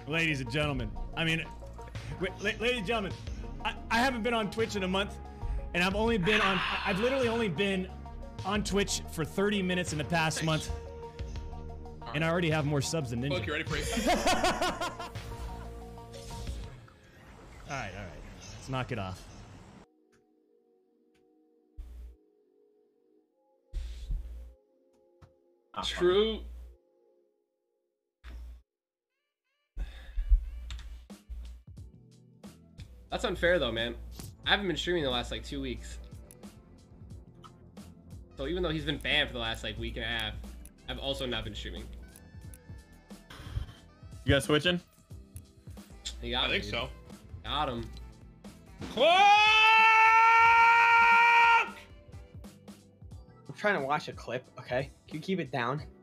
ladies and gentlemen. I mean, ladies and gentlemen, I haven't been on Twitch in a month, and I've literally only been on Twitch for 30 minutes in the past month, and I already have more subs than Ninja. Look, you ready for it? All right. Let's knock it off. True. That's unfair though, man. I haven't been streaming the last like 2 weeks. So even though he's been banned for the last like week and a half, I've also not been streaming. You guys switching? He got I think so. Got him. I'm trying to watch a clip, okay? Can you keep it down?